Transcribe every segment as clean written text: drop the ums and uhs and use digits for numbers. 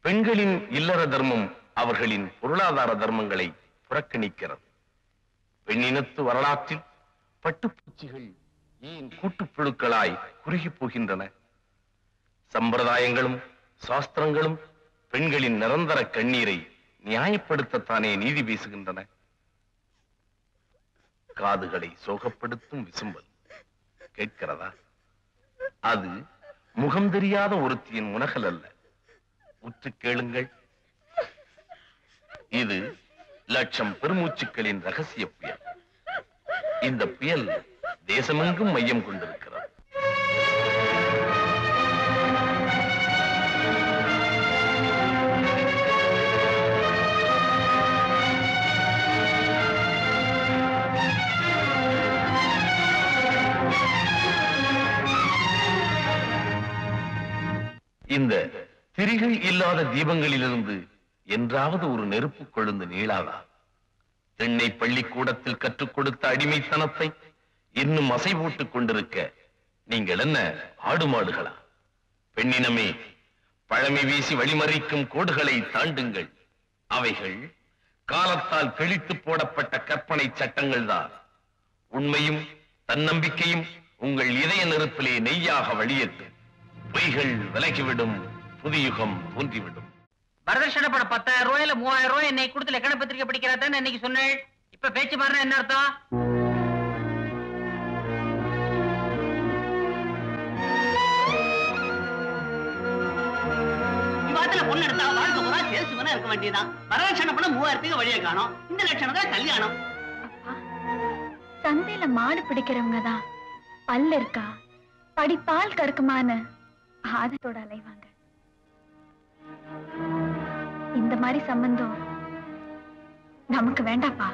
பெண்களின் இல்லற தர்மம் அவர்களின் பொருளாதார தர்மங்களை புறக்கணிக்கிறது. பெண்ணினத்து வரலாற்றில் பட்டுப்பூச்சிகள் ஏன் கூட்டுப்புழுக்களாய் குறுகி போகின்றன? சம்பிரதாயங்களும் சாஸ்திரங்களும் பெண்களின் நிரந்தர கண்ணீரை நியாயப்படுத்தத்தானே நீதி பேசுகின்றன. காதுகளை சோகப்படுத்தும் விசும்பல் கேட்கிறதா? அது முகம் தெரியாத ஒருத்தியின் முனகல் அல்ல. உற்று கேளுங்கள். இது லட்சம் பெருமூச்சுக்களின் ரகசிய புயல். இந்த புயல் தேசமெங்கும் மையம் கொண்டிருக்கிறது. இந்த திரிகள் இல்லாத தீபங்களிலிருந்து என்றாவது ஒரு நெருப்பு கொழுந்து நீளாதா? தென்னை பள்ளிக்கூடத்தில் கற்றுக் கொடுத்த அடிமைத்தனத்தை இன்னும் அசை போட்டுக் கொண்டிருக்க நீங்கள் என்ன ஆடு மாடுகளா? பெண்ணினமே, பழமை வீசி வழிமறிக்கும் கோடுகளை தாண்டுங்கள். அவைகள் காலத்தால் கிழித்து போடப்பட்ட கற்பனை சட்டங்கள் தான். உண்மையும் தன்னம்பிக்கையும் உங்கள் இதய நெருப்பிலே நெய்யாக வழியட்டும். பொய்கள் விலகிவிடும், புதியுகம் தோன்றிவிடும். வரதட்சணை பட 10,000 ரூபாயில 3000 ரூபாய் என்னை கொடுத்து லெக்கண பத்திரிகை படிக்கிறாதான் இன்னைக்கு சொன்னேன். இப்ப பேச்சு மாறினா என்ன அர்த்தம்? பொண்ணு எடுத்தா வாழ்க்கை பூரா சேசுவனா இருக்க வேண்டியதான். வரதட்சணை பட 3000 வழியை காணும். இந்த லட்சணம் தான் கல்யாணம். சந்தையில மாடு பிடிக்கிறவங்க தான் பல்லு இருக்கா படிப்பால் கறக்குமான்னு ஆதத்தோட அலைவாங்க. இந்த மாதிரி சம்பந்தம் நமக்கு வேண்டாப்பா.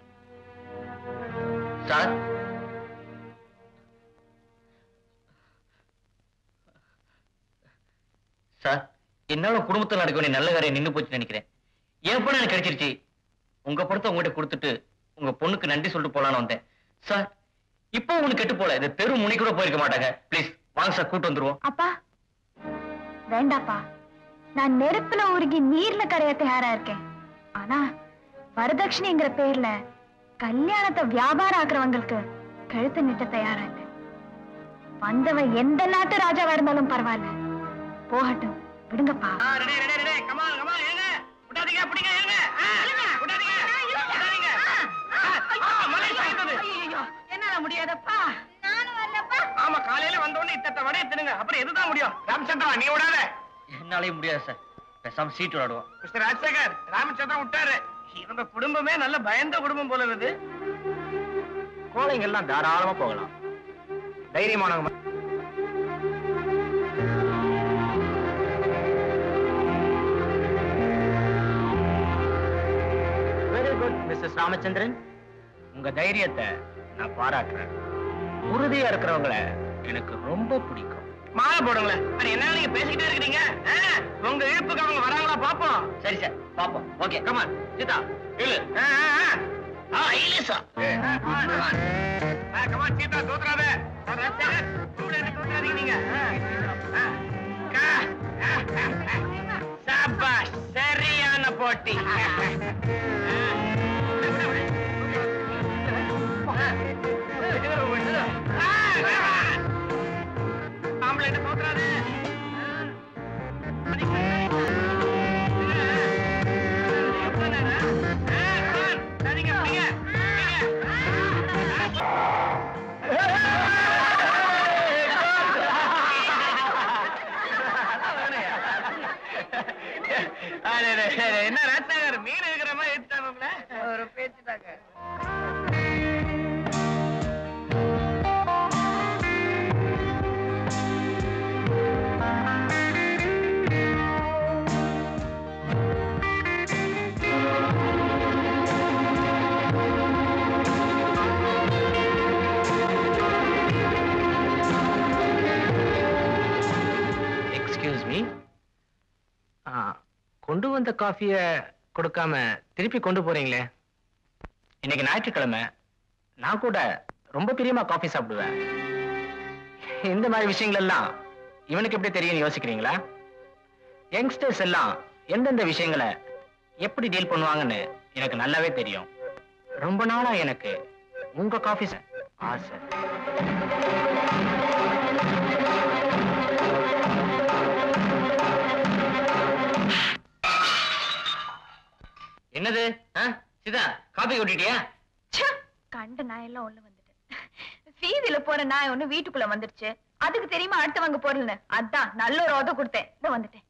சார், சார், என்னால குடும்பத்தில் நடக்க வேண்டிய நல்ல காரியம் நின்று போச்சு நினைக்கிறேன். என் பொண்ணு எனக்கு கிடைச்சிருச்சு. உங்க படத்தை உங்ககிட்ட கொடுத்துட்டு உங்க பொண்ணுக்கு நன்றி சொல்லிட்டு போலான்னு வந்தேன். சார், இப்போ உங்களுக்கு கெட்டு போல இந்த தெரு முனி கூட போயிருக்க மாட்டாங்க. பிளீஸ் வாங்க சார், கூட்டு வந்துருவோம். அப்பா வேண்டாப்பா, நான் நெருப்புல உருகி நீர்ல கரைய தயாரா இருக்கேன். ஆனா வரதட்சணைங்கிற பேர்ல கல்யாணத்தை வியாபாரம் ஆக்குறவங்களுக்கு கழுத்து நிட்ட தயாரா இல்லை. வந்தவன் எந்த நாட்டு ராஜாவா இருந்தாலும் பரவாயில்ல, போகட்டும், விடுங்கப்பா. என்னால முடியாதப்பா. ஆமா, காலையில வந்தோடனே இத்தனை வடைய தின்னுங்க, அப்புறம் எதுதான் முடியும்? ராமச்சந்திரா, நீ விடாத. என்னாலையும் முடியாது சார். பேசாம சீட் விளையாடுவோம். மிஸ்டர் ராஜசேகர், ராமச்சந்திரன் விட்டாரு. இவங்க குடும்பமே நல்ல பயந்த குடும்பம் போல இருக்குது. கோழைங்க எல்லாம் தாராளமா போகலாம். தைரியமானவங்க. வெரி குட் மிஸ்ஸஸ் ராமச்சந்திரன், உங்க தைரியத்தை நான் பாராட்டுறேன். உறுதியா இருக்கிறவங்கள எனக்கு ரொம்ப பிடிக்கும். மாலை போடுங்களேன். என்ன நீங்க பேசிக்கிட்டே இருக்கிறீங்க? உங்க இழுப்புக்கு அவங்க வராங்களா பாப்போம். சரி சார், பாப்போம். ஓகே, கமான் சீதா, இல்ல இல்ல கமான் சீதா, தோத்துறாத. நீங்க சாபாஷ், சரியான போட்டி. என்ன ராஜாகர் மீன் இருக்கிற மாதிரி எடுத்தாங்க ஒரு பேச்சுட்டாங்க. எக்ஸ்கியூஸ் மீ, கொண்டு வந்த காஃபிய கொடுக்காம திருப்பி கொண்டு போறீங்களே? இன்னைக்கு ஞாயிற்றுக்கிழமை, நான் கூட ரொம்ப பிரியமா காஃபி சாப்பிடுவேன். இந்த மாதிரி விஷயங்கள் எல்லாம் இவனுக்கு எப்படி தெரியும் யோசிக்கிறீங்களா? யங்ஸ்டர்ஸ் எல்லாம் எந்தெந்த விஷயங்களை எப்படி டீல் பண்ணுவாங்கன்னு எனக்கு நல்லாவே தெரியும். ரொம்ப நாளா எனக்கு உங்க காஃபி ஆசை. என்னது சிதா, காபி கொட்டிட்டியா? கண்ட நாய் எல்லாம் உள்ள வந்துட்டேன். வீதியில போற நாய் ஒண்ணு வீட்டுக்குள்ள வந்துருச்சு. அதுக்கு தெரியுமா அடுத்தவங்க பொருள்னு? அதான் நல்ல ஒரு உதவி கொடுத்தேன். இத வந்துட்டேன்.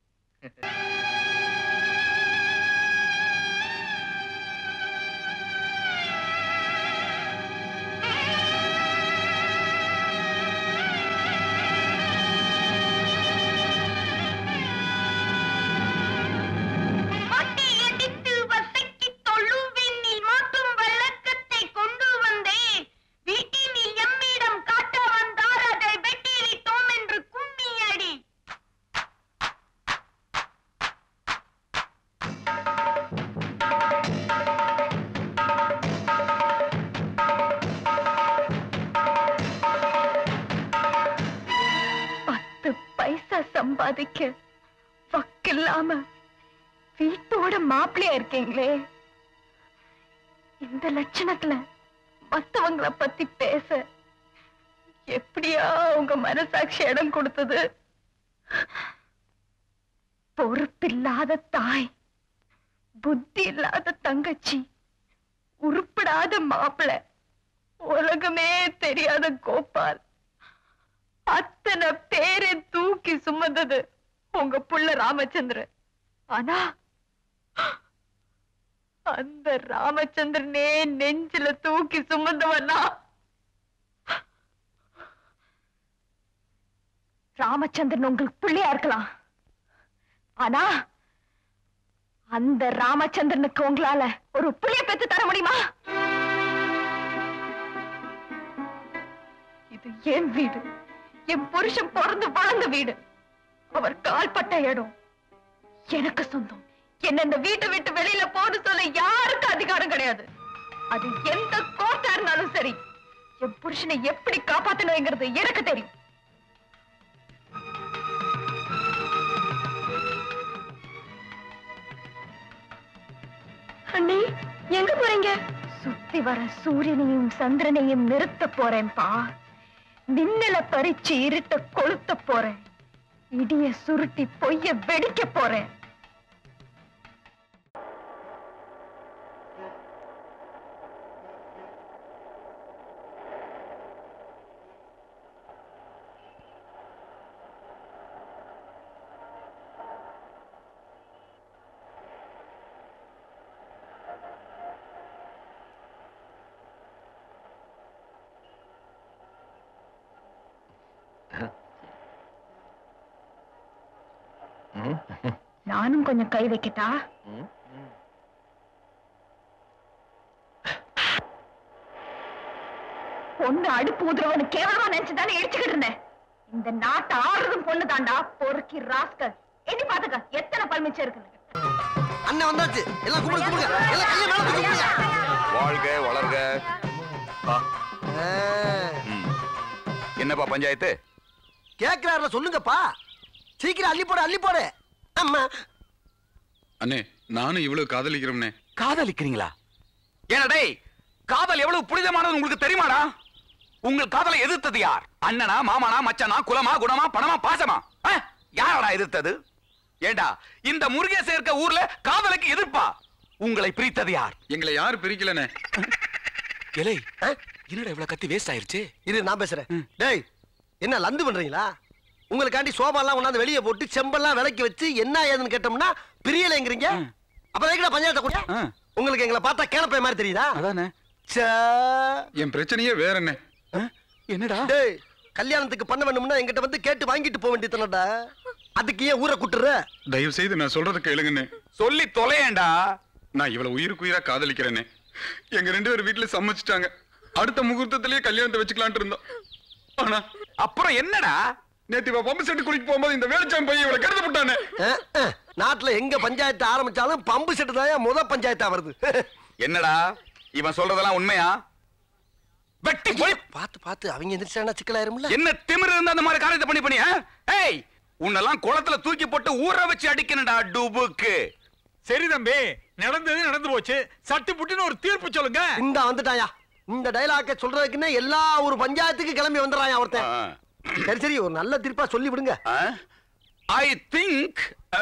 சம்பாதிக்க வக்கில்லாம வீட்டோட மாப்பிள்ளையா இருக்கீங்களே, இந்த லட்சணத்துல மத்தவங்கள பத்தி பேச எப்படியா உங்க மனசாட்சி இடம் கொடுத்தது? பொறுப்பில்லாத தாய், புத்தி இல்லாத தங்கச்சி, உருப்படாத மாப்பிள்ளை, உலகமே தெரியாத கோபால், அத்தனை பேரை தூக்கி சுமந்தது உங்க புள்ள ராமச்சந்திரன். ஆனா அந்த ராமச்சந்திரனே நெஞ்சில தூக்கி சுமந்தவனா? ராமச்சந்திரன் உங்களுக்கு பிள்ளையா இருக்கலாம், ஆனா அந்த ராமச்சந்திரனுக்கு உங்களால ஒரு புள்ளைய பெற்று தர முடியுமா? இது என் வீடு, என் புருஷன் பிறந்து வளர்ந்த வீடு, அவர் கால்பட்ட இடம் எனக்கு சொந்தம். என்ன இந்த வீட்டை விட்டு வெளியில போன்னு சொல்ல யாருக்கு அதிகாரம் கிடையாது. அது எந்த கோர்ட்டா இருந்தாலும் சரி, என் புருஷனை எப்படி காப்பாத்தணுங்கிறது எனக்கு தெரியும். அண்ணி எங்க போறீங்க? சுத்தி வர சூரியனையும் சந்திரனையும் நிறுத்த போறேன்பா. மின்னல பறிச்சு இருட்ட கொளுத்த போறேன். இடிய சுருட்டி பொய்ய வெடிக்க போறேன். நானும் கொஞ்சம் கை வைக்கட்டா? பொண்ணு அடுப்பு ஊதுறவனு கேவலமா நினைச்சுதானே இடிச்சுக்கிட்டு இருந்தேன். இந்த நாட்டை ஆறுதும் பொண்ணு தாண்டா, பொறுக்கி ராஸ்கல். எண்ணி பாத்துக்க எத்தனை பல்மிச்சம் இருக்குன்னு. அண்ணன் வந்தாச்சு, எல்லாம் கும்பிடு கும்பிடுங்க, எல்லாம் கையை மேல தூக்கி கும்பிடுங்க. வாழ்க வளர்க. என்னப்பா பஞ்சாயத்து? கேக்குறாருல சொல்லுங்கப்பா, சீக்கிரம் அள்ளி போடு அள்ளி போடு. அம்மா அண்ணே, நானும் இவ்வளவு காதலிக்கிறோம்னே. காதலிக்கிறீங்களா? ஏன்னா டேய், காதல் எவ்வளவு புனிதமானது உங்களுக்கு தெரியுமாடா? உங்கள் காதலை எதிர்த்தது யார்? அண்ணனா, மாமானா, மச்சானா, குலமா, குணமா, பணமா, பாசமா? யாரடா எதிர்த்தது? ஏண்டா இந்த முருகேச இருக்க ஊர்ல காதலுக்கு எதிர்ப்பா? உங்களை பிரித்தது யார்? எங்களை யாரு பிரிக்கலனே. எலை என்னடா இவ்வளவு கத்தி வேஸ்ட் ஆயிருச்சு? இரு நான் பேசுறேன். டேய் என்ன லந்து பண்றீங்களா? உங்களுக்காண்டி சோபாலாம் கொண்டாந்து வெளியே போட்டு செம்பெல்லாம் விலைக்கு வச்சு என்ன ஏதுன்னு கேட்டோம்னா பிரியலைங்கிறீங்க. அப்ப எங்கடா பஞ்சாயத்தை கூட? உங்களுக்கு எங்களை பார்த்தா கேனப்பை மாதிரி தெரியுதா? அதானே. என் பிரச்சனையே வேற என்ன? என்னடா? டேய் கல்யாணத்துக்கு பண்ண வேணும்னா என்கிட்ட வந்து கேட்டு வாங்கிட்டு போக வேண்டியதுனடா. அதுக்கு ஏன் ஊரை கூட்டுற? தயவு செய்து நான் சொல்றத கேளுங்கண்ணே. சொல்லி தொலையேண்டா. நான் இவ்வளவு உயிருக்கு உயிரா காதலிக்கிறேனே. எங்க 2 பேர் வீட்டுல சம்மதிச்சிட்டாங்க. அடுத்த முகூர்த்தத்திலேயே கல்யாணத்தை வச்சுக்கலான்ட்டு இருந்தோம். ஆனா அப்புறம் என்னடா? நேத்து பம்பு செட்டு குளிக்க போகும்போது இந்த வேலுச்சாமி பையன் இவளை கருத போட்டானே. நாட்டுல எங்க பஞ்சாயத்து ஆரம்பிச்சாலும் பம்பு செட்டு தான் முத பஞ்சாயத்தா வருது. என்னடா இவன் சொல்றதெல்லாம் உண்மையா? வெட்டி போய் பார்த்து பார்த்து அவங்க எந்திரிச்சானா சிக்கலாயிரும்ல. என்ன திமிரு இருந்தா அந்த மாதிரி காரியத்தை பண்ணி ஏய் உன்னெல்லாம் குளத்துல தூக்கி போட்டு ஊற வச்சு அடிக்கணும்டா டுபுக்கு. சரி தம்பி, நடந்தது நடந்து போச்சு. சட்டு புட்டுன்னு ஒரு தீர்ப்பு சொல்லுங்க. இந்த வந்துட்டாயா, இந்த டைலாக்க சொல்றதுக்குன்னு எல்லா ஒரு பஞ்சாயத்துக்கு கிளம்பி வந்துடுறான் ஒருத்தன். சரி சரி, ஒரு நல்ல தீர்ப்பா சொல்லி விடுங்க. ஐ திங்க்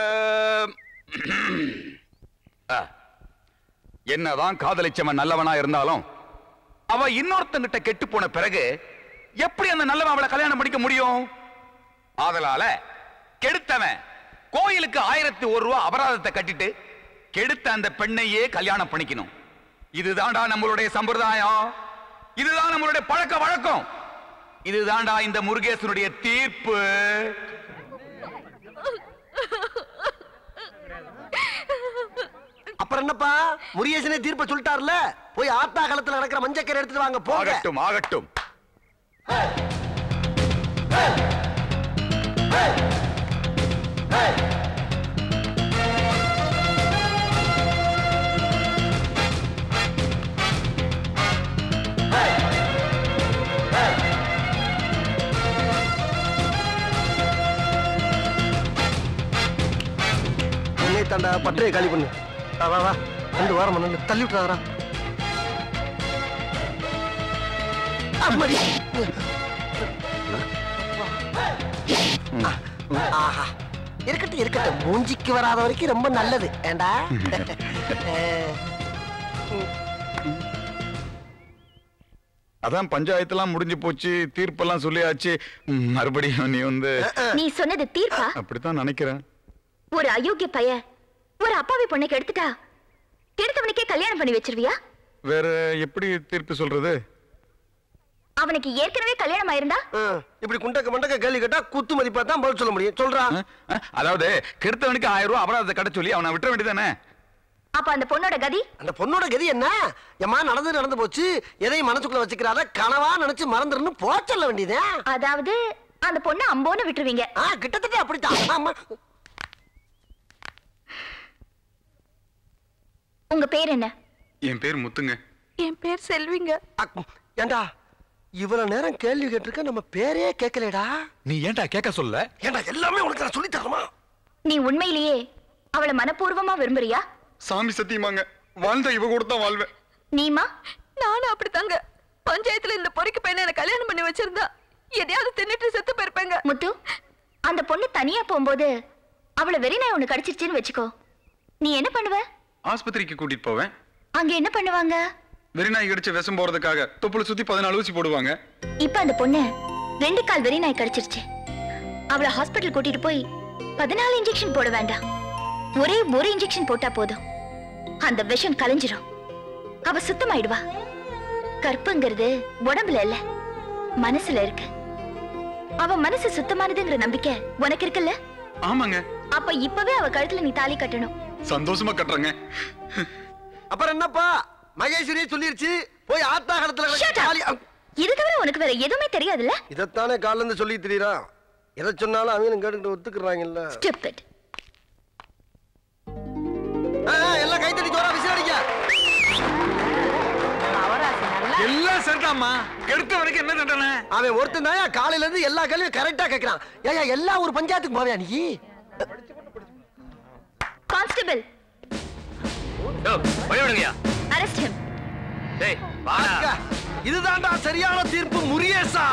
என்னதான் காதலிச்சவன் நல்லவனா இருந்தாலும் அவ இன்னொருத்தங்கிட்ட கெட்டு போன பிறகு எப்படி அந்த நல்லவன் அவளை கல்யாணம் பண்ணிக்க முடியும்? அதனால கெடுத்தவன் கோயிலுக்கு 1001 ரூபாய் அபராதத்தை கட்டிட்டு கெடுத்த அந்த பெண்ணையே கல்யாணம் பண்ணிக்கணும். இதுதான்டா நம்மளுடைய சம்பிரதாயம், இதுதான் நம்மளுடைய பழக்க வழக்கம், இதுதான்டா இந்த முருகேசனுடைய தீர்ப்பு. அப்புறம் என்னப்பா, முருகேசனே தீர்ப்ப சொல்லிட்டார்ல, போய் ஆத்தா காலத்துல நடக்கிற மஞ்சக்கரை எடுத்துட்டு வாங்க போங்க. ஆகட்டும் ஆகட்டும். தாண்டா பற்றையை காலி பண்ணு. வா வா, 2 வாரம் பண்ணு, தள்ளி விட்டுறாரா. ஆஹா, இருக்கட்டும் இருக்கட்டும், மூஞ்சிக்கு வராத வரைக்கும் ரொம்ப நல்லது. ஏண்டா அதான் பஞ்சாயத்தெல்லாம் முடிஞ்சு போச்சு, தீர்ப்பெல்லாம் சொல்லியாச்சு. மறுபடியும் நீ வந்து நீ சொன்னது தீர்ப்பா? அப்படித்தான் நினைக்கிறேன். ஒரு அயோக்கிய பைய ஒரு அப்பாவி பொண்ணை கெடுத்துட்டா, கெடுத்தவனுக்கே கல்யாணம் பண்ணி வச்சிருவியா? வேற எப்படி தீர்ப்பு சொல்றது? அவனுக்கு ஏற்கனவே கல்யாணம் ஆயிருந்தா இப்படி குண்டக்க மண்டக்க கேள்வி கேட்டா குத்து மதிப்பா தான் பதில் சொல்ல முடியும். சொல்றான். அதாவது கெடுத்தவனுக்கு 1000 ரூபாய் அபராதத்தை கட்ட சொல்லி அவனை விட்டுற வேண்டியதானே? அப்ப அந்த பொண்ணோட கதி? அந்த பொண்ணோட கதி என்ன? ஏமா நடந்து போச்சு, எதையும் மனசுக்குள்ள வச்சுக்கிறாத, கனவா நினைச்சு மறந்துருன்னு போ சொல்ல வேண்டியதே. அதாவது அந்த பொண்ணு அம்போன்னு விட்டுருவீங்க? கிட்டத்தட்ட அப்படித்தான். உங்க பேர் என்ன? என் பேர் முத்துங்க. என் பேர் செல்விங்க. ஏண்டா இவ்வளவு நேரம் கேள்வி கேட்டிருக்க, நம்ம பேரே கேட்கலடா. நீ ஏன்டா கேட்க சொல்ல? ஏண்டா எல்லாமே உனக்கு நான் சொல்லி தரமா? நீ உண்மையிலேயே அவளை மனப்பூர்வமா விரும்புறியா? சாமி சத்தியமாங்க, வாழ்ந்த இவ கூட தான் வாழ்வேன். நீமா? நானும் அப்படித்தாங்க. பஞ்சாயத்துல இந்த பொறுக்கு பையனை எனக்கு கல்யாணம் பண்ணி வச்சிருந்தா எதையாவது தின்னுட்டு செத்து போயிருப்பேங்க. முத்து, அந்த பொண்ணு தனியா போகும்போது அவளை வெறிநாய் ஒண்ணு கடிச்சிருச்சுன்னு வச்சுக்கோ, நீ என்ன பண்ணுவ? ஆஸ்பத்திரிக்கு கூட்டிட்டு போவேன். அங்க என்ன பண்ணுவாங்க? வெறிநாய் கடிச்ச விஷம் போறதுக்காக தொப்புளை சுத்தி 14 ஊசி போடுவாங்க. இப்ப அந்த பொண்ணு 2 கால் வெறிநாய் கடிச்சிருச்சு. அவளை ஹாஸ்பிட்டல் கூட்டிட்டு போய் 14 இன்ஜெக்ஷன் போட வேண்டாம், ஒரே ஒரு இன்ஜெக்ஷன் போட்டா போதும். அந்த விஷம் கலைஞ்சிரும், அவ சுத்தமாயிடுவா. கற்புங்கிறது உடம்புல இல்ல, மனசுல இருக்கு. அவ மனசு சுத்தமானதுங்கிற நம்பிக்கை உனக்கு இருக்குல்ல? ஆமாங்க. அப்ப இப்பவே அவ கழுத்துல நீ தாலி கட்டணும். சந்தோஷமா கட்டுறங்க. அப்புறம் என்னப்பா, மகேஸ்வரியே சொல்லிருச்சு, போய் ஆத்தா காலத்துல. இது தவிர உனக்கு வேற எதுவுமே தெரியாதுல்ல? இதத்தானே காலைல இருந்து சொல்லி தெரியுறா. எதை சொன்னாலும் அவங்க கேட்டுக்கிட்டு ஒத்துக்குறாங்கல்ல. Stupid. எல்லாம் கை தட்டி தோறா விசாரிக்க. எல்லாம் சரிதாம்மா. கெடுத்தவனுக்கு என்ன தண்டனை? அவன் ஒருத்தன் தான் காலையில இருந்து எல்லா கேள்வியும் கரெக்டா கேட்கறான். ஏயா எல்லா ஒரு பஞ்சாயத்துக்கு போவியா நீ? கான்ஸ்டபிள், போய்விடுங்கயா. arrest him. டேய் வாடா. இதுதான்டா சரியான தீர்ப்பு முருகேசா.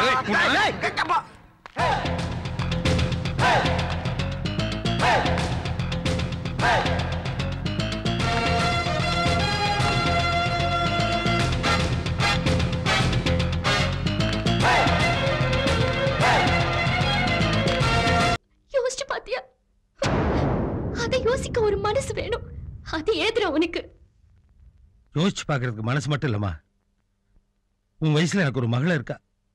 யோசிச்சு பாத்தியா? அதை யோசிக்க ஒரு மனசு வேணும். அது ஏதுடா உனக்கு? யோசிச்சு பாக்குறதுக்கு மனசு மட்டும் இல்லம்மா, உன் வயசுல எனக்கு ஒரு மகள் இருக்கா.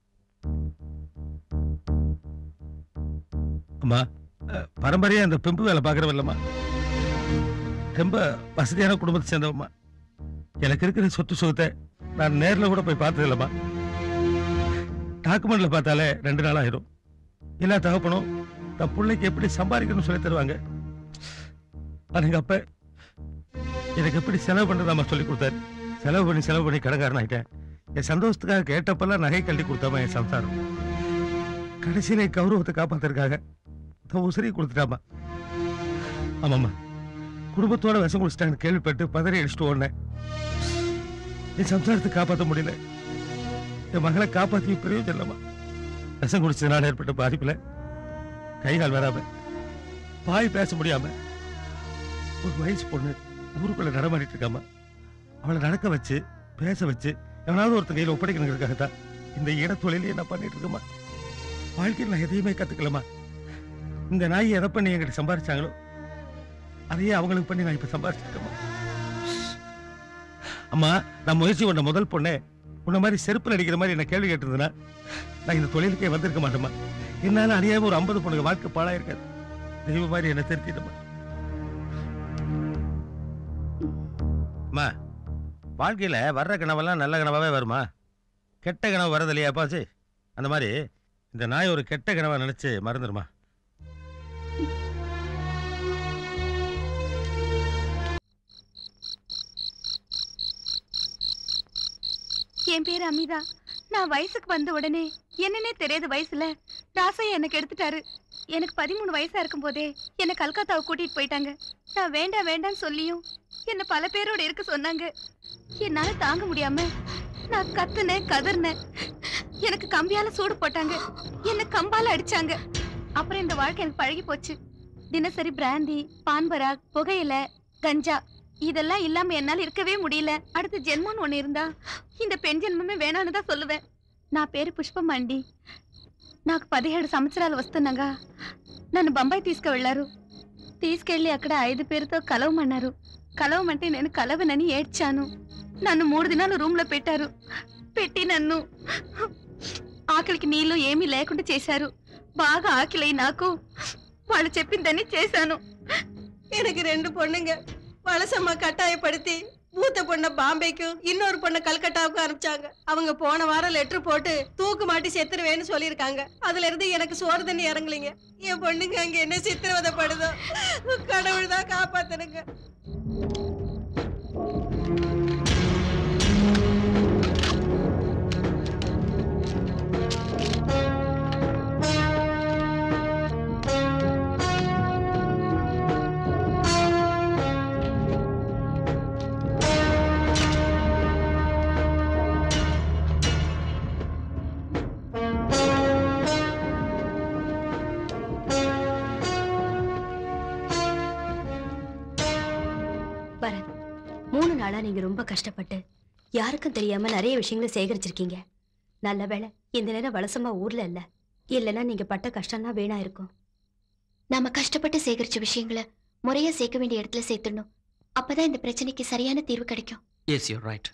அம்மா, பரம்பரையா அந்த பெம்பு வேலை பாக்குறவல்லம்மா, ரொம்ப வசதியான குடும்பத்தை சேர்ந்தவம்மா. எனக்கு இருக்கிற சொத்து சுகத்தை நான் நேர்ல கூட போய் பார்த்தது இல்லம்மா. டாக்குமெண்ட்ல பார்த்தாலே 2 நாள் ஆயிரும். எல்லா தகப்பனும் தன் பிள்ளைக்கு எப்படி சம்பாதிக்கணும்னு சொல்லி தருவாங்க. எங்க அப்ப எனக்கு எப்படி செலவு பண்றதாம சொல்லி கொடுத்தாரு. செலவு பண்ணி கடைக்காரன் ஆயிட்டேன். என் சந்தோஷத்துக்காக கேட்டப்பெல்லாம் நகை கட்டி கொடுத்தாம என் சம்சாரம். கடைசியில கௌரவத்தை காப்பாத்துறதுக்காக தன் உசிரியை கொடுத்துட்டாமா. ஆமாம்மா, குடும்பத்தோட விஷம் குடிச்சிட்டாங்கன்னு கேள்விப்பட்டு பதறி அடிச்சுட்டு ஓடினேன். என் சம்சாரத்தை காப்பாற்ற முடியல. என் மகளை காப்பாற்றி பிரயோஜனம் இல்லைம்மா. விஷம் குடிச்சதுனால ஏற்பட்ட பாதிப்புல கைகால் வராம பாய் பேச முடியாம ஒரு வயசு பொண்ணு ஊருக்குள்ள நடமாடிட்டு இருக்காமா. அவளை நடக்க வச்சு பேச வச்சு எவனாவது ஒருத்தன் கையில் ஒப்படைக்கணுங்கிறதுக்காகத்தான் இந்த இடத்தொழிலே நான் பண்ணிட்டு இருக்கேம்மா. வாழ்க்கையில் நான் எதையுமே கத்துக்கலமா. இந்த நாய் எதை பண்ணி என்கிட்ட சம்பாரிச்சாங்களோ அதையே அவங்களுக்கு பண்ணி நான் இப்ப சம்பாரிச்சிருக்கேம்மா. அம்மா, நான் முயற்சி பண்ண முதல் பொண்ணே உன்ன மாதிரி செருப்பில் அடிக்கிற மாதிரி என்ன கேள்வி கேட்டிருந்தேன்னா நான் இந்த தொழிலுக்கே வந்திருக்க மாட்டேம்மா. என்னால அறியாம ஒரு 50 பொண்ணுங்க வாழ்க்கை பாழாயிருக்காது. தெய்வ மாதிரி என்ன திருத்திட்டமா. அம்மா, வாழ்க்கையில வர்ற கனவெல்லாம் நல்ல கனவாவே வருமா? கெட்ட கனவு வரது இல்லையா அப்பாச்சு? அந்த மாதிரி இந்த நாய் ஒரு கெட்ட கனவா நினைச்சு மறந்துடுமா. என் பேரு அமிதா. நான் வயசுக்கு வந்த உடனே என்னன்னே தெரியாத வயசுல ராசையா எனக்கு எடுத்துட்டாரு. எனக்கு 13 வயசா இருக்கும் போதே என்னை கல்கத்தாவை கூட்டிட்டு போயிட்டாங்க. நான் வேண்டாம் வேண்டாம்னு சொல்லியும் என்ன பல பேரோட இருக்க சொன்னாங்க. என்னால தாங்க முடியாம நான் கத்துனேன், கதர்னேன். எனக்கு கம்பியால சூடு போட்டாங்க, என்ன கம்பால அடிச்சாங்க. அப்புறம் இந்த வாழ்க்கை எனக்கு பழகி போச்சு. தினசரி பிராந்தி, பான்பராக், புகையில, கஞ்சா இதெல்லாம் இல்லாம என்னால இருக்கவே முடியல. அடுத்த ஜென்மம்னு ஒண்ணு இருந்தா இந்த பெண் ஜென்மமே வேணான்னு தான் சொல்லுவேன். నా పేరు పుష్పమండి. నాకు 17 సంవత్సరాలు వస్తున్నాగా నన్ను బొంబాయి తీసుకువెళ్లారు. తీసుకెళ్లి అక్కడ 5 పేరుతో కలవమన్నారు. కలవమంటే నేను కలవనని ఏడ్చాను. నన్ను 3 దినాలు రూమ్ లో పెట్టారు. పెట్టి నన్ను ఆకలికి నీళ్లు ఏమీ లేకుండా చేశారు. బాగా ఆకలి నాకు వాళ్ళు చెప్పిందని చేశాను. எனக்கு 2 பொண்ணுங்க. வலசம்மா கட்டாயப்படுத்தி மூத்த பொண்ண பாம்பேக்கும் இன்னொரு பொண்ண கல்கட்டாவுக்கும் அனுப்பிச்சாங்க. அவங்க போன வாரம் லெட்டர் போட்டு தூக்கு மாட்டி செத்துருவேன்னு சொல்லியிருக்காங்க. அதுல இருந்து எனக்கு சோறு தண்ணி இறங்கலிங்க. என் பொண்ணுங்க அங்க என்ன சித்திரவதைப்படுதோ கடவுள் தான் காப்பாத்தனுங்க. நீங்க ரொம்ப கஷ்டப்பட்டு யாருக்கும் தெரியாம நிறைய விஷயங்களை சேகரிச்சிருக்கீங்க. நல்ல வேளை இந்த நேரம் வலசமா ஊர்ல இல்ல. இல்லைன்னா நீங்க பட்ட கஷ்டம் தான் வீணா இருக்கும். நாம கஷ்டப்பட்டு சேகரிச்ச விஷயங்களை முறையா சேர்க்க வேண்டிய இடத்துல சேர்த்துடணும். அப்பதான் இந்த பிரச்சனைக்கு சரியான தீர்வு கிடைக்கும். Yes, you're right.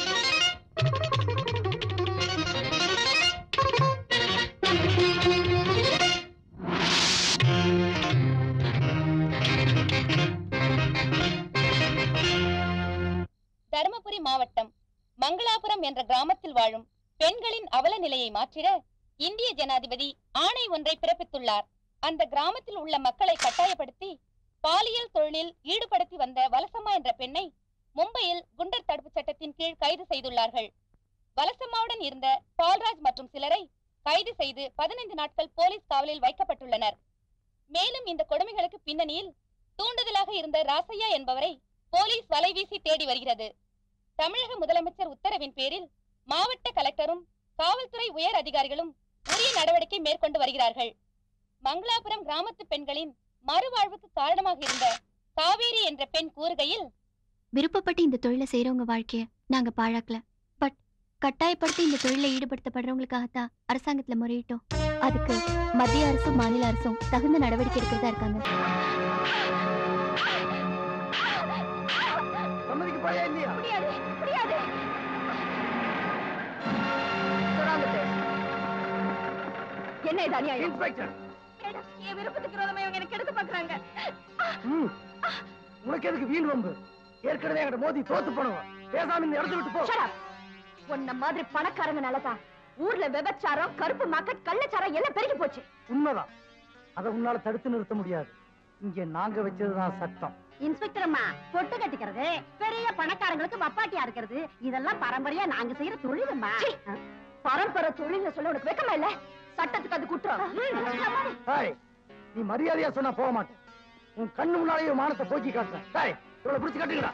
தருமபுரி மாவட்டம் மங்களாபுரம் என்ற கிராமத்தில் வாழும் பெண்களின் அவல நிலையை மாற்றிட இந்திய ஜனாதிபதி ஆணை ஒன்றை பிறப்பித்துள்ளார். அந்த கிராமத்தில் உள்ள மக்களை கட்டாயப்படுத்தி பாலியல் தொழிலில் ஈடுபடுத்தி வந்த வலசம்மா என்ற பெண்ணை மும்பையில் குண்டர் தடுப்பு சட்டத்தின் கீழ் கைது செய்துள்ளார்கள். வலசம்மாவுடன் இருந்த பால்ராஜ் மற்றும் சிலரை கைது செய்து 15 நாட்கள் போலீஸ் காவலில் வைக்கப்பட்டுள்ளனர். மேலும் இந்த கொடுமைகளுக்கு பின்னணியில் தூண்டுதலாக இருந்த ராசையா என்பவரை போலீஸ் வலைவீசி தேடி வருகிறது. தமிழக முதலமைச்சர் உத்தரவின் பேரில் மாவட்ட கலெக்டரும் காவல்துறை உயர் அதிகாரிகளும் உரிய நடவடிக்கை மேற்கொண்டு வருகிறார்கள். மங்களாபுரம் கிராமத்து பெண்களின் மறுவாழ்வுக்கு காரணமாக இருந்த காவேரி என்ற பெண் கூறுகையில், விருப்பப்பட்டு இந்த தொழிலை செய்யறவங்க வாழ்க்கைய நாங்க பாழாக்கல. பட் கட்டாயப்படுத்தி இந்த தொழில ஈடுபடுத்தப்படுறவங்களுக்காகத்தான் அரசாங்கத்துல முறையிட்டோம். அதுக்கு மத்திய அரசும் மாநில அரசும் தகுந்த நடவடிக்கை எடுக்கிறதா இருக்காங்க. என்ன இது அநியாயம்? இன்ஸ்பெக்டர், என் விருப்பத்துக்கு விரோதமா இவங்க எனக்கு எடுத்து பாக்குறாங்க. உனக்கு எதுக்கு வீண் வம்பு? ஏற்கனவே என்கிட்ட மோதி தோத்து போனவன். பேசாம இந்த இடத்தை விட்டு போ. உன்ன மாதிரி பணக்காரங்கனாலதான் ஊர்ல விபச்சாரம், கருப்பு மார்க்கெட், கள்ளச்சாரம் எல்லாம் பெருகி போச்சு. உண்மைதான். அதை உன்னால தடுத்து நிறுத்த முடியாது. இங்க நாங்க வச்சதுதான் சட்டம். இன்ஸ்பெக்டர் அம்மா, பொட்டு கட்டிக்கிறது, பெரிய பணக்காரங்களுக்கு வப்பாட்டியா இருக்கிறது, இதெல்லாம் பரம்பரையா நாங்க செய்யற தொழிலுமா? பரம்பரை தொழில் சொல்ல உனக்கு வெக்கமா இல்ல? சட்டத்துக்கு அது குற்றம். நீ மரியாதையா சொன்னா போக மாட்டேன். உன் கண்ணு முன்னாலேயே மானத்தை போக்கி காட்டுறேன். டேய், இவளை பிடிச்சு காட்டுங்கடா.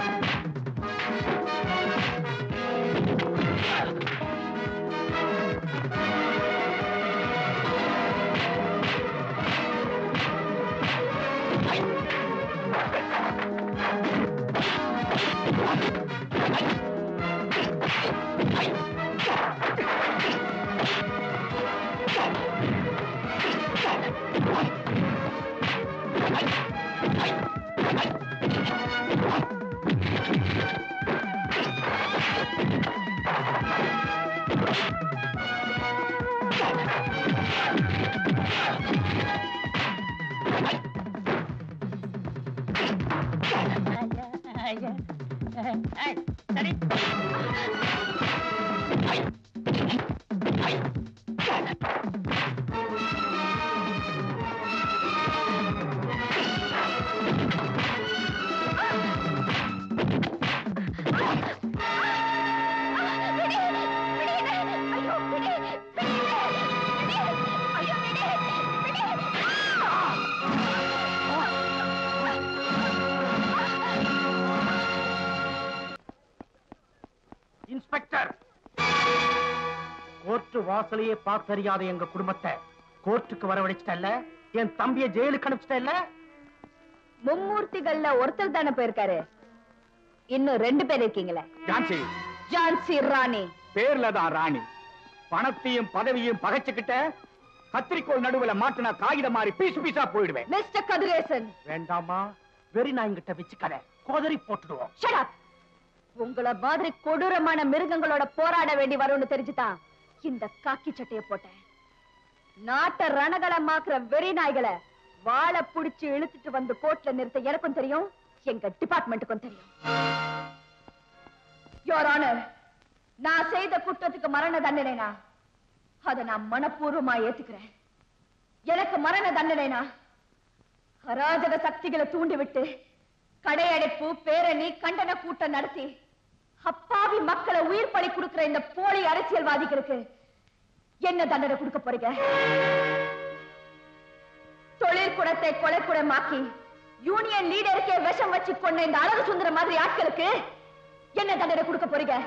இன்ஸ்பெக்டர், கோர்ட்டு வாசலையே பார்த்தறியாத எங்க குடும்பத்தை கோர்ட்டுக்கு வரவழைச்சிட்டல்ல, என் தம்பியை ஜெயிலுக்கு அனுப்பிச்சிட்டல்ல. மும்மூர்த்திகள்ல ஒருத்தர் தானே போயிருக்காரு, இன்னும் 2 பேர் இருக்கீங்களே. ஜான்சி, ஜான்சி ராணி பேர்ல தான் ராணி. பணத்தையும் பதவியும் பகைச்சுக்கிட்ட கத்திரிக்கோள் நடுவுல மாட்டினா காகிதம் மாதிரி பீசு பீசா போயிடுவேன். மிஸ்டர் கதிரேசன், வேண்டாமா, வெறி நாய்கிட்ட வச்சுக்கத, கோதறி போட்டுடுவோம். Shut up. உங்கள மாதிரி கொடூரமான மிருகங்களோட போராட வேண்டி வரும்னு தெரிஞ்சுதான் இந்த காக்கி சட்டையை போட்டேன். நாட்ட ரணகலமாக்குற வெறி நாய்களை வாழை புடிச்சு இழுத்துட்டு வந்து கோர்ட்ல நிறுத்த எனக்கும் தெரியும், எங்க டிபார்ட்மெண்ட்டுக்கும் தெரியும். யோர் ஆனர், நான் செய்த குற்றத்துக்கு மரண தண்டனைனா அதை நான் மனப்பூர்வமா ஏத்துக்கிறேன். எனக்கு மரண தண்டனைனா அராஜக சக்திகளை தூண்டிவிட்டு கடையடைப்பு, பேரணி, கண்டன கூட்டம் நடத்தி அப்பாவி மக்களை உயிர் பலி கொடுக்கிற இந்த போலி அரசியல்வாதிகளுக்கு என்ன தண்டனை கொடுக்க போறீங்க? தொழிற்கூடத்தை கொலைக்கூடமாக்கி யூனியன் லீடருக்கே விஷம் வச்சு கொண்ட இந்த அழகு சுந்தர மாதிரி ஆட்களுக்கு என்ன தண்டனை கொடுக்க போறீங்க?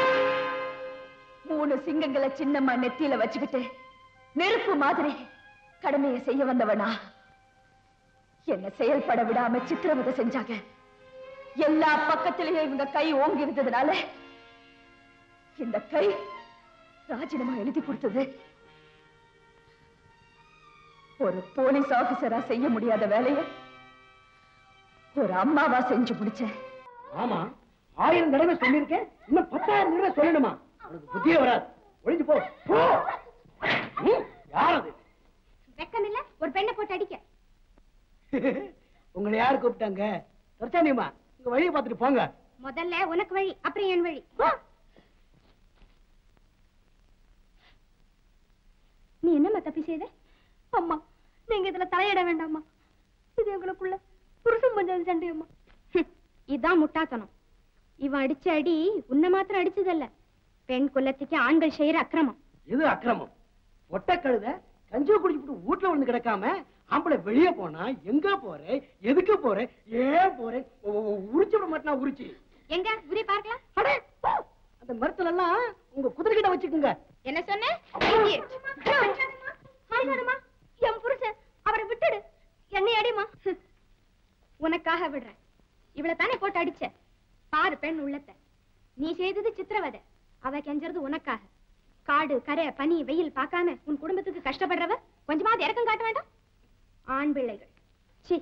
3 சிங்கங்களை சின்னம்மா நெத்தியில வச்சுக்கிட்டு நெருப்பு மாதிரி கடமையை செய்ய வந்தவனா என்ன செயல்பட விடாம சித்திரவதை செஞ்சாங்க. எல்லா பக்கத்திலேயும் இவங்க கை ஓங்கி இருந்ததுனால இந்த கை ராஜினாமா எழுதி கொடுத்தது. ஒரு போலீஸ் ஆபீசரா செய்ய முடியாத வேலையை ஒரு அம்மாவா செஞ்சு முடிச்சேன். ஆமா, 1000 தடவை சொல்லிருக்கேன், இன்னும் 10,000 தடவை சொல்லணுமா? உனக்கு புத்தியே வராது, ஒழிஞ்சு போ. யார் அது? வெக்கம் இல்ல ஒரு பெண்ணை போட்டு அடிக்க. உங்களை யாரு கூப்பிட்டாங்க? துரச்சானியம்மா, உங்க வழியை பார்த்துட்டு போங்க. முதல்ல உனக்கு வழி, அப்புறம் என் வழி. நீ என்னம்மா தப்பி செய்த? அம்மா, நீங்க இதுல தலையிட வேண்டாமா, இது எங்களுக்குள்ள புருஷன் பஞ்சாதி சண்டையம்மா. இதான் முட்டாத்தனம். இவன் அடிச்ச அடி உன்னை மாத்திரம் அடிச்சதல்ல, பெண் குலத்துக்கு ஆண்கள் செய்யற அக்கிரமம். இது அக்கிரமம். ஒட்ட கழுத கஞ்சியை குடிச்சுட்டு வீட்டுல வந்து கிடக்காம ஆம்பளை வெளியே போனா எங்க போறேன், எதுக்கு போறேன், ஏன் போறேன், உரிச்சு விட மாட்டா உரிச்சு. எங்க உரி பார்க்கலாம். அந்த மரத்துல எல்லாம் உங்க குதிரை கிட்ட வச்சுக்குங்க. என்ன சொன்ன? என் புருஷன், அவரை விட்டுடு, என்னை அடிமா. உனக்காக விடுறேன். இவளை தானே போட்டு அடிச்ச, பாரு பெண் உள்ளத்தை. நீ செய்தது சித்திரவதை, அவ கெஞ்சறது உனக்காக. காடு, கரை, பனி, வெயில் பார்க்காம உன் குடும்பத்துக்கு கஷ்டப்படுறவ கொஞ்சமாவது இறக்கம் காட்ட வேண்டாம்? ஆண் பிள்ளைகள் சி.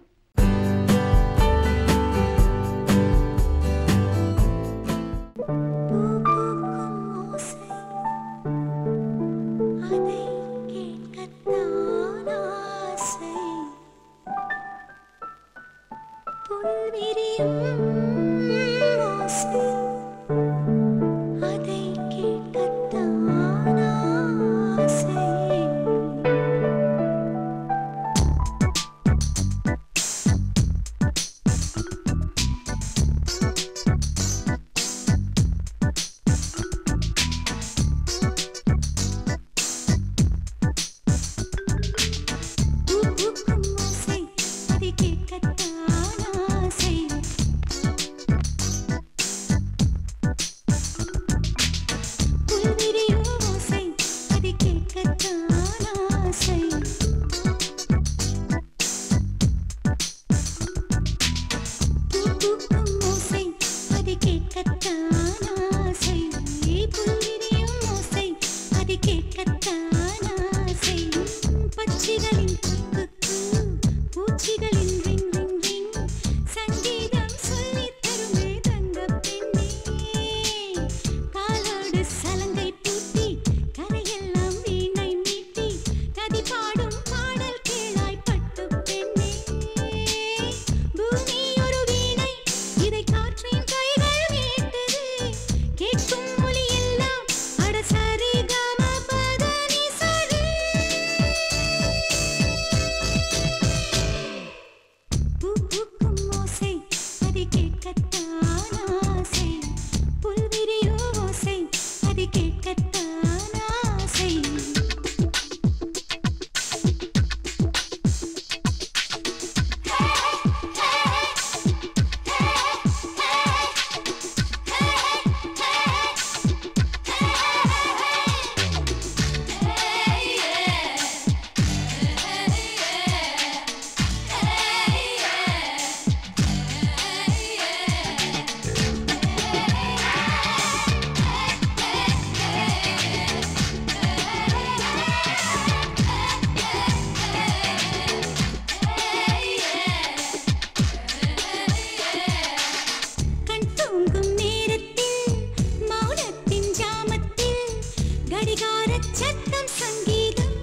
கடிகாரச் சத்தம் சங்கீதம்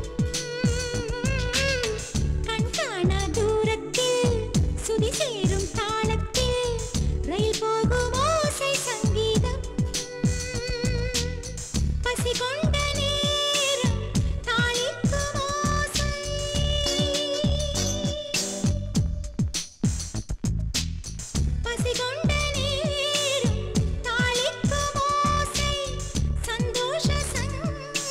கண்காணா தூரத்தில் சுதி சேரும் தாளத்தில் ரயில் போகும் ஓசை சங்கீதம் பசி கொண்ட நேரம் தாளிக்கும் ஓசை பசி கொண்ட நேரம் தாளிக்கும் ஓசை சந்தோஷ சங்கீதம்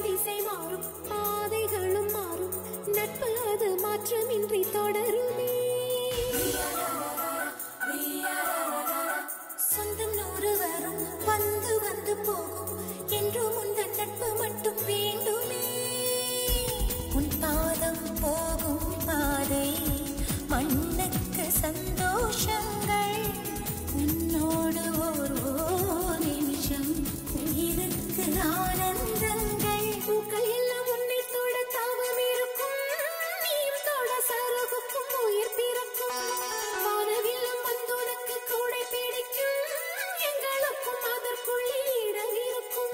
திசை மாறும் பாதைகளும் மாறும் நட்பு அது மாற்றமின்றி தொடருமே சொந்தம் நூறு வரும் வந்து வந்து போகும் என்றும் உந்தன் நட்பு மட்டும் வேண்டுமே உன் பாதம் போகும் பாதை மண்ணுக்கு சந்தோஷங்கள் உன்னோடு ஓர் நிமிஷம் உயிருக்கு ஆனந்தங்கள் பூக்கள் எல்லாம் உன்னை தொட தாவம் இருக்கும் நீயும் தொட சருகுக்கும் உயிர் பிறக்கும் வானவில்லம் வந்துனக்கு கூடை பிடிக்கும் எங்களுக்கும் அதற்குள்ளே இடம் இருக்கும்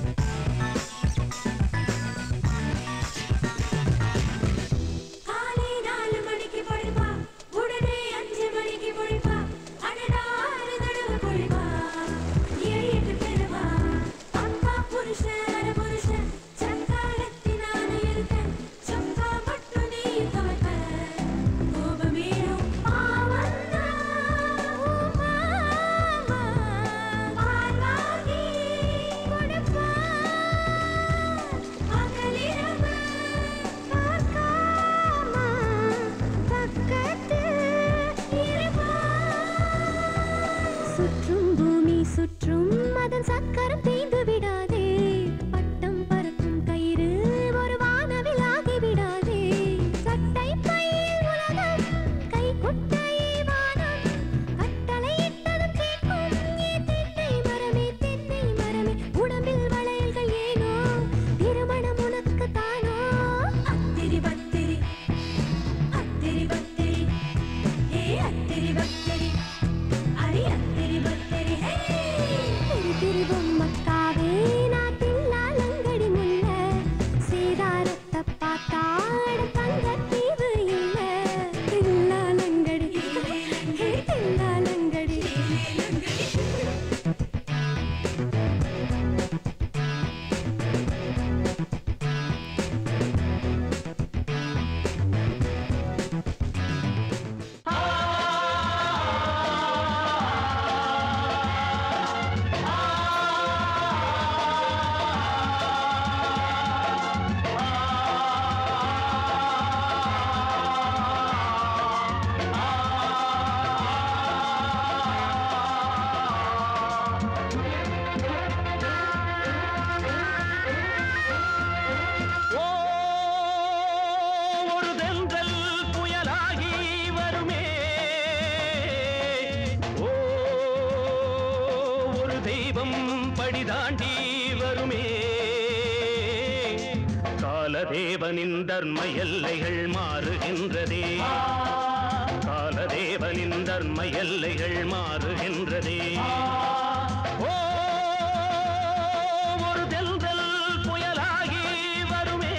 படிதாண்டி வருமே காலதேவனின் தர்ம எல்லைகள் மாறுகின்றதே காலதேவனின் தர்ம எல்லைகள் மாறுகின்றதே ஒரு தெல்தல் புயலாகி வருமே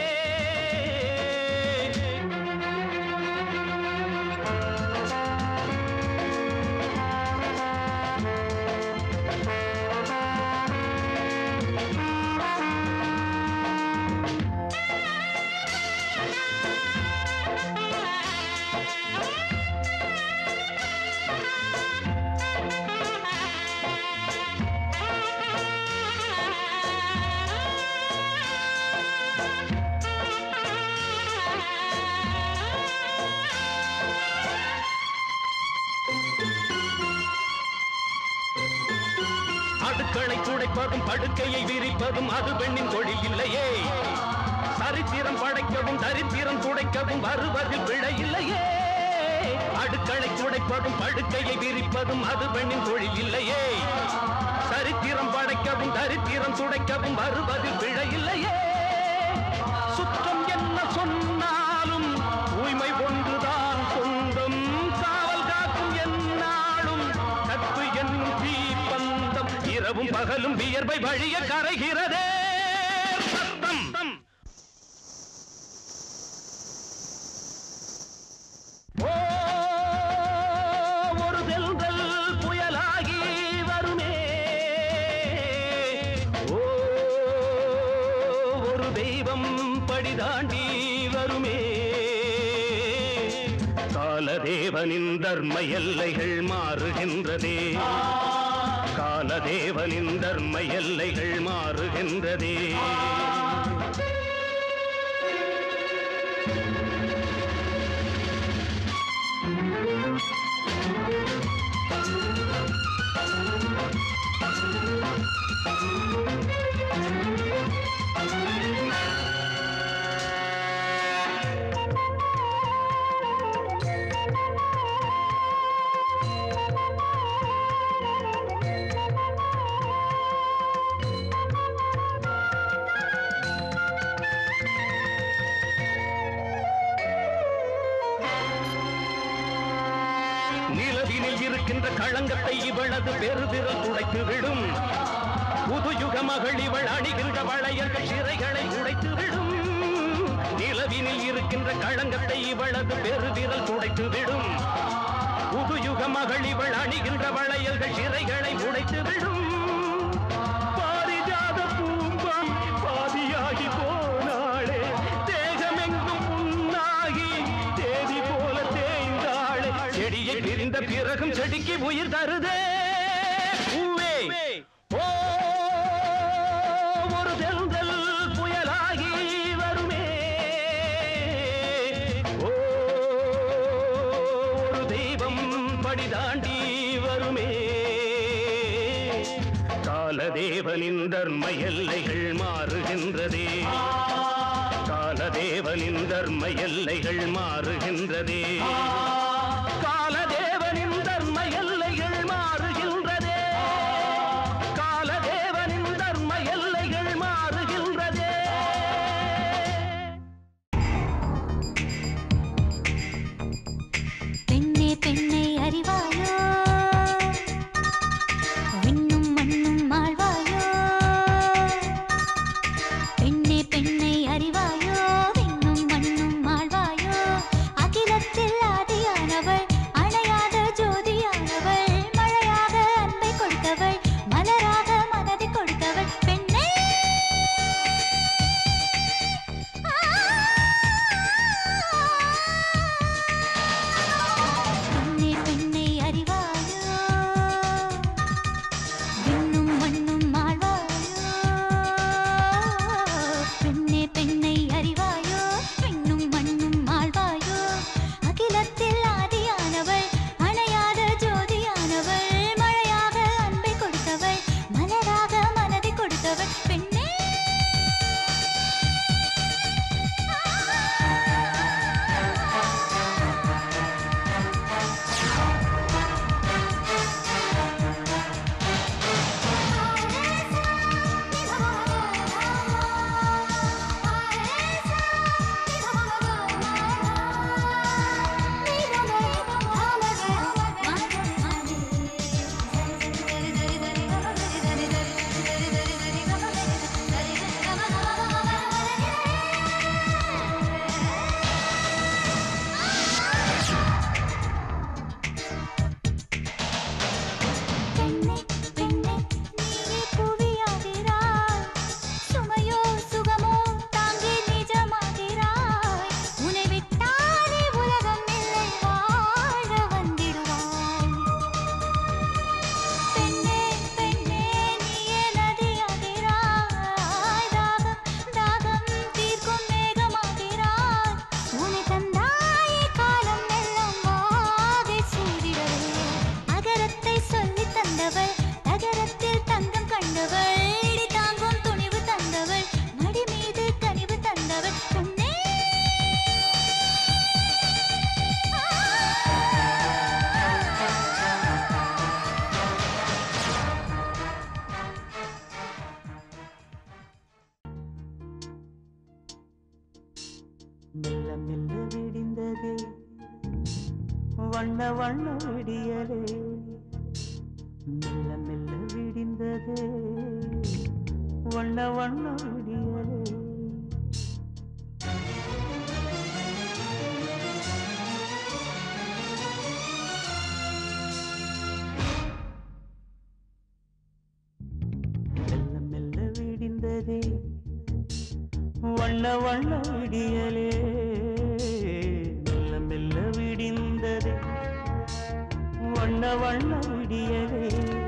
அடுக்களை துடைப்பதும் படுக்கையை விரிப்பதும் அது பெண்ணின் தொழில் இல்லையே சரித்திரம் படைக்கவும் தரித்திரம் துடைக்கவும் வருவதில் பிழை இல்லையே அடுக்களை துடைப்பதும் படுக்கையை விரிப்பதும் அது பெண்ணின் தொழில் இல்லையே சரித்திரம் படைக்கவும் தரித்திரம் துடைக்கவும் வருவதில் பிழை இல்லையே சுற்றம் என்ன சொன்னாலும் தூய்மை ஒன்றுதான் சொந்தம் காவல் காக்கும் என்னாலும் கற்பு என்னும் தீப்பந்தம் இரவும் பகலும் வியர்வை வழிய கரைகிறதே சத்தம் ஒரு தெல்தல் புயலாகி வருமே ஒரு தெய்வம் படிதாண்டி வருமே காலதேவனின் தர்ம எல்லைகள் மாறுகின்றதே காலதேவனின் தர்ம எல்லைகள் மாறுகின்றதே நிலவினில் இருக்கின்ற களங்கத்தை இவளது பெருவிரல் துடைத்து விடும் புதுயுக மகள் இவள் அணிகின்ற வளையர்கள் சிறைகளை உடைத்து விடும் நிலவினில் இருக்கின்ற களங்கத்தை இவளது பெருவிரல் துடைத்து விடும் புதுயுக மகள் இவள் அணிகின்ற வளையல்கள் சிறைகளை உடைத்து விடும் பாரிஜாத பூம்பம் பாதியாகி போனாளே தேகமெங்கும் புண்ணாகி தேதி போல தேய்ந்தாளே செடியை பிரிந்த பிறகும் செடிக்கு உயிர் தருதே பூவே ஒரு தெல்தல் புயலாகி வருமே ஒரு தெய்வம் படிதாண்டி வருமே காலதேவனின் தர்ம எல்லைகள் மாறுகின்றதே காலதேவனின் தர்ம எல்லைகள் மாறுகின்றதே காலதேவனின் தர்ம எல்லைகள் மாறுகின்றதே காலதேவனின் தர்ம எல்லைகள் மாறுகின்றதே பெண்ணே பெண்ணை அறிவாயோ விண்ணும் மண்ணும் மாழ்வாயோ பெண்ணே பெண்ணை அறிவாயோ விண்ணும் மண்ணும் மாழ்வாயோ அகிலத்தில் ஆதியா வண்ண வண்ண விடியலே மெல்ல மெல்ல விடிந்ததே வண்ண வண்ண விடியலே மெல்ல மெல்ல விடிந்ததே வண்ண வண்ண விடியலே மெல்ல மெல்ல விடிந்ததே வண்ண வண்ண விடியலே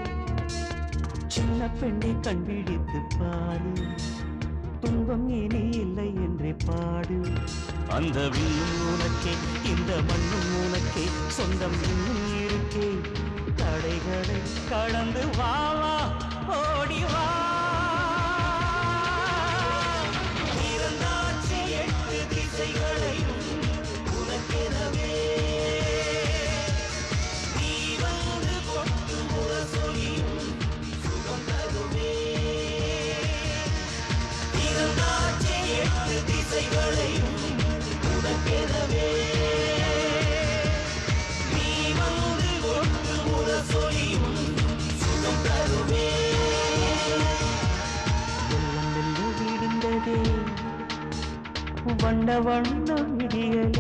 சின்ன பெண்ணை கண்பிடித்து பாடு துன்பம் இனி இல்லை என்றே பாடு அந்த விண்ணும் உனக்கே இந்த மண்ணும் உனக்கே சொந்தம் இன்னும் இருக்கே தடைகளை கடந்து வா வா ஓடி வா இறந்தாச்சு 8 திசைகளையும் உனக்கெனவே நீ வந்து கொட்டு முரசொலியும் சுகம் தருவே இறந்தாச்சு 8 திசைகளையும் உனக்கெனவே நீ வந்து கொட்டு முரசொலியும் சுகம் தருவே வெள்ளம் வெல்ல விடுந்ததே வண்ண வண்ண விடியலே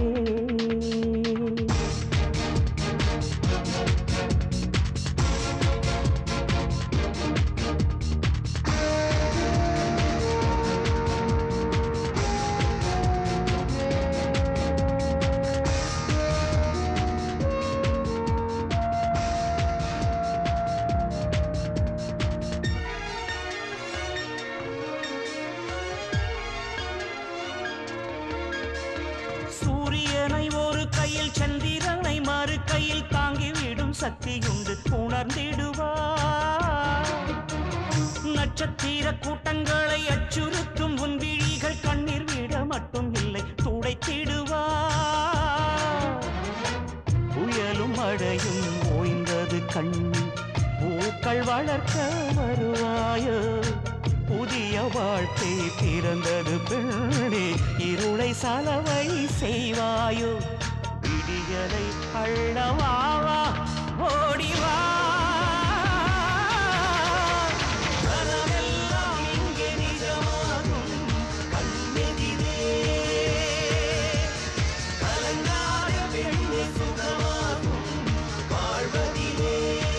சூரியனை ஒரு கையில் சந்திரனை மறு கையில் தாங்கிவிடும் சக்தி உண்டு உணர்ந்திடுவார் நட்சத்திர கூட்டங்களை அச்சுறுத்தும் உன் விழிகள் கண்ணீர் விட மட்டும் இல்லை துடைத்திடுவார் புயலும் மழையும் ஓய்ந்தது கண்ணீர் பூக்கள் வளர்க்க வருவாயோ புதிய வாழ்க்கை பிறந்தது பெண்ணே இருளை சலவை செய்வாயோ விடியலை அள்ளவாவா ஓடிவா கனவெல்லாம் இங்கே நிஜமாகும் கண்ணெதிரே கலங்காத பெண்ணே சுகமாகும் வாழ்வதிலே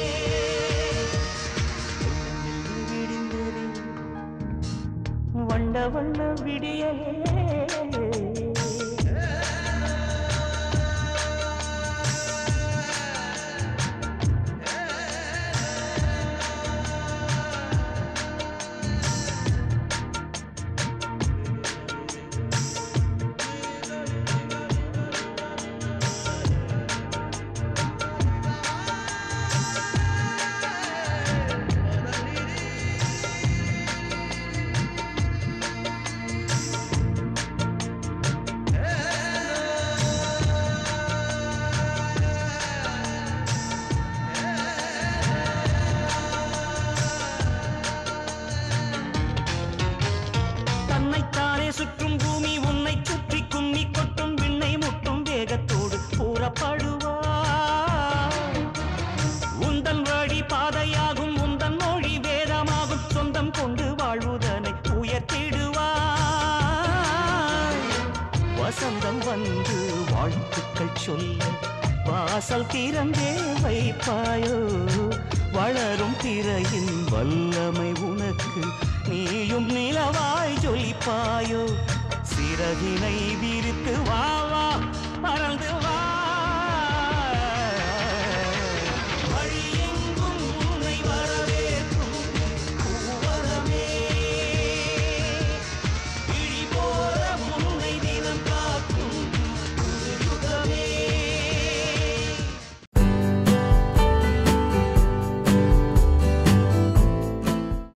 வண்ண வண்ண விடியலே தன்னைத்தானே சுற்றும் பூமி உன்னை சுற்றி கும்மி கொட்டும் விண்ணை முட்டும் வேகத்தோடு கூறப்படுவார் உந்தன் வழி பாதையாகும் உந்தன் மொழி வேதமாகும் சொந்தம் கொண்டு வாழ்வுதனை உயர்த்திடுவார் வசந்தம் வந்து வாழ்த்துக்கள் சொல்ல வாசல் திறந்தே வைப்பாயோ வளரும் திரையின் வல்லமை உனக்கு நீயும் நிலவாய் ஜொலிப்பாயோ சிறகினை விரித்து வா வா பறந்து வா